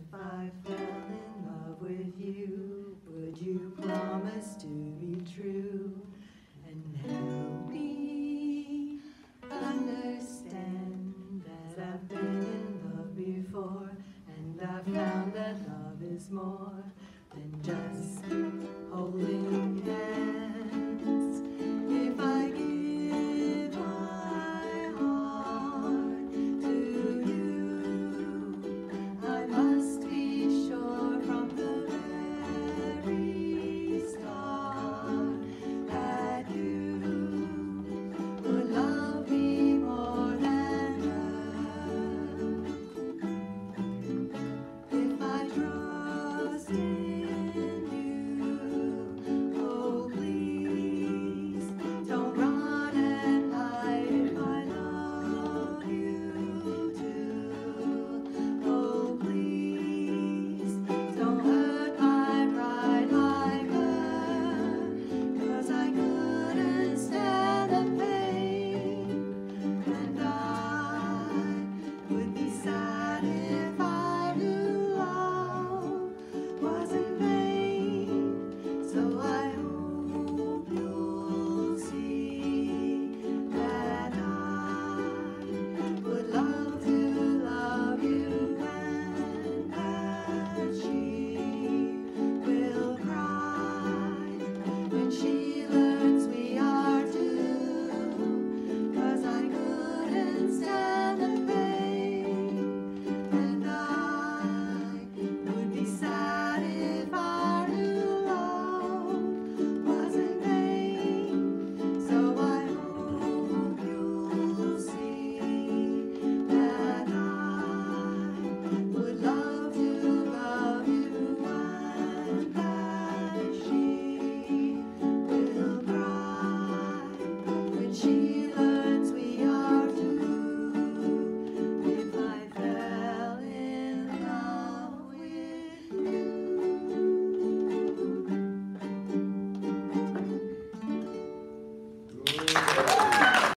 I fell in love with you, would you promise to be true and help me understand that I've been in love before and I've found that love is more than just